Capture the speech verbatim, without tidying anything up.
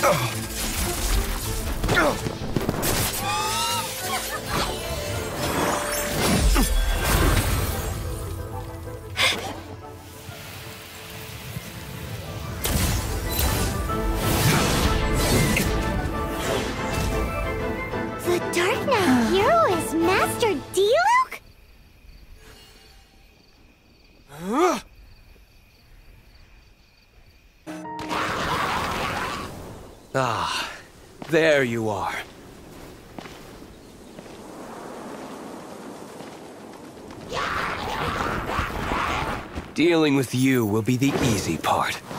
The Dark Knight hero is Master Diluc? Ah, there you are. Dealing with you will be the easy part.